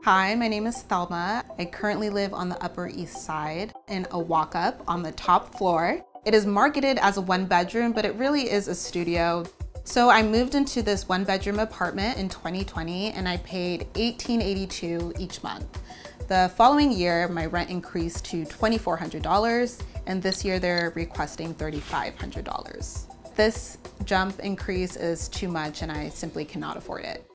Hi, my name is Thelma. I currently live on the Upper East Side in a walk-up on the top floor. It is marketed as a one-bedroom, but it really is a studio. So I moved into this one-bedroom apartment in 2020 and I paid $1,882 each month. The following year, my rent increased to $2,400, and this year they're requesting $3,500. This jump increase is too much and I simply cannot afford it.